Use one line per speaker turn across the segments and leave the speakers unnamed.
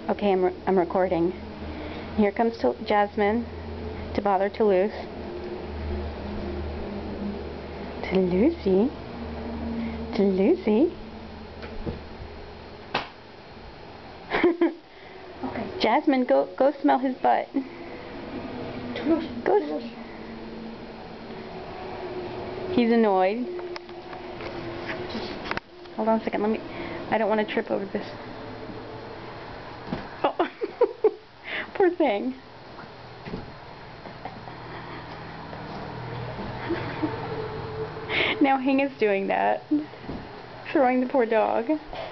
Okay, I'm recording. Here comes Jasmine to bother Toulouse. Toulouse? Toulouse?
Okay.
Jasmine, go smell his butt.
Toulouse.
Go.
Toulouse.
He's annoyed. Hold on a second. I don't want to trip over this. Oh, poor thing. Now Hing is doing that, throwing the poor dog.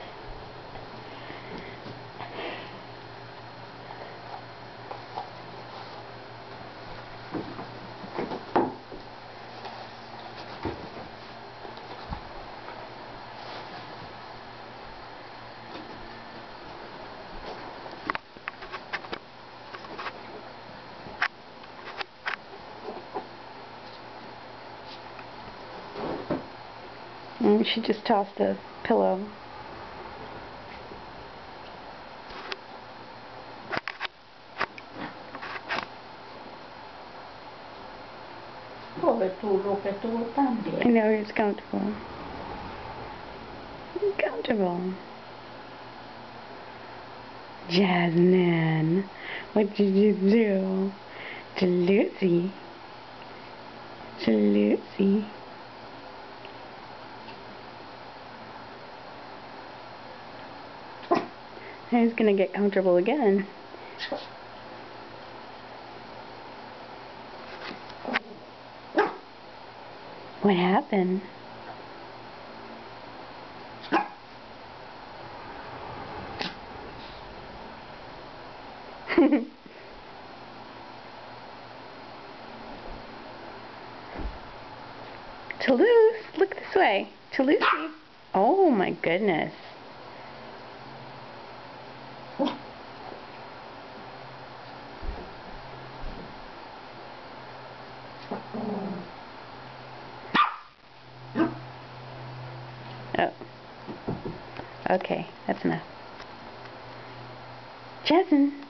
She just tossed a pillow. I know, it's comfortable. Comfortable. Jasmine, what did you do? To Lucy. To Lucy. He's gonna get comfortable again. What happened? Toulouse, look this way. Toulouse. Oh my goodness. Oh. Okay, that's enough. Jasmine.